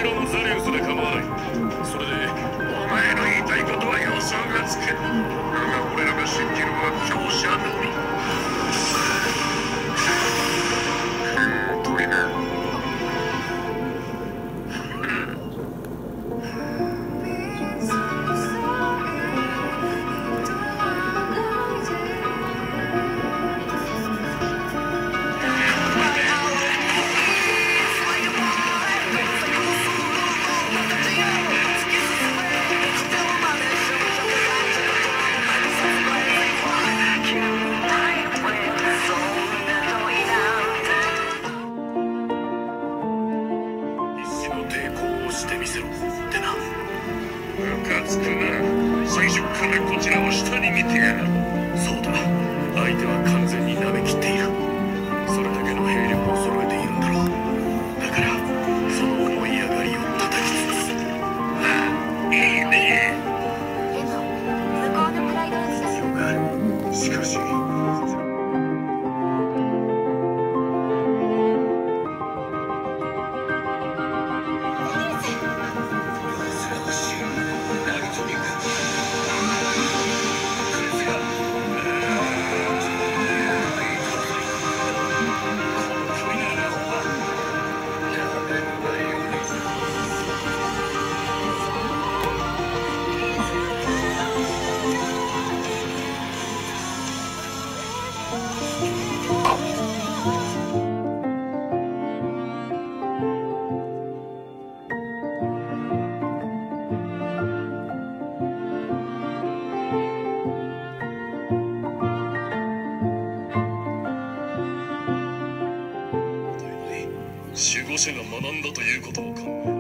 らのザリウスで構わない。それでお前の言いたいことは予想がつく。だが俺らが信じるは強者のみ。鳥だ。してみせろってな。ムカつくな。最初からこちらを下に見てやる。そうだ、相手は完全に舐めきっている。それだけの兵力を揃えているんだろう。だからその思い上がりを叩きつつ。ああ、いいね。 でも向こうのプライドは強い。 よか。しかし守護者が学んだということを考え